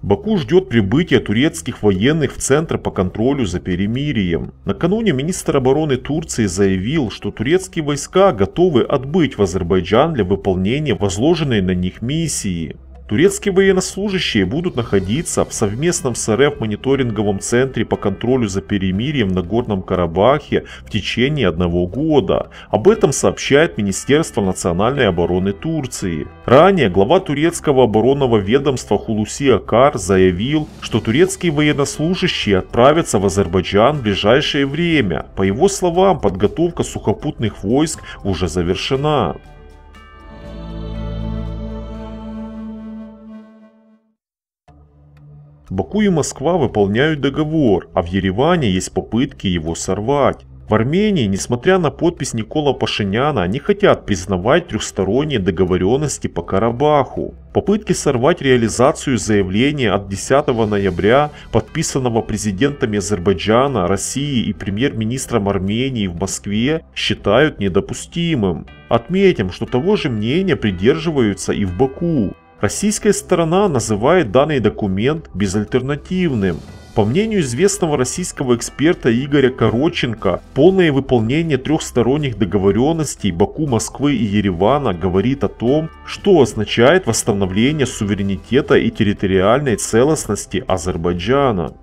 Баку ждет прибытия турецких военных в Центр по контролю за перемирием. Накануне министр обороны Турции заявил, что турецкие войска готовы отбыть в Азербайджан для выполнения возложенной на них миссии. Турецкие военнослужащие будут находиться в совместном с РФ мониторинговом центре по контролю за перемирием в Нагорном Карабахе в течение 1 года. Об этом сообщает Министерство национальной обороны Турции. Ранее глава турецкого оборонного ведомства Хулуси Акар заявил, что турецкие военнослужащие отправятся в Азербайджан в ближайшее время. По его словам, подготовка сухопутных войск уже завершена. Баку и Москва выполняют договор, а в Ереване есть попытки его сорвать. В Армении, несмотря на подпись Никола Пашиняна, не хотят признавать трехсторонние договоренности по Карабаху. Попытки сорвать реализацию заявления от 10 ноября, подписанного президентами Азербайджана, России и премьер-министром Армении в Москве, считают недопустимым. Отметим, что того же мнения придерживаются и в Баку. Российская сторона называет данный документ безальтернативным. По мнению известного российского эксперта Игоря Коротченко, полное выполнение трехсторонних договоренностей Баку, Москвы и Еревана говорит о том, что означает восстановление суверенитета и территориальной целостности Азербайджана.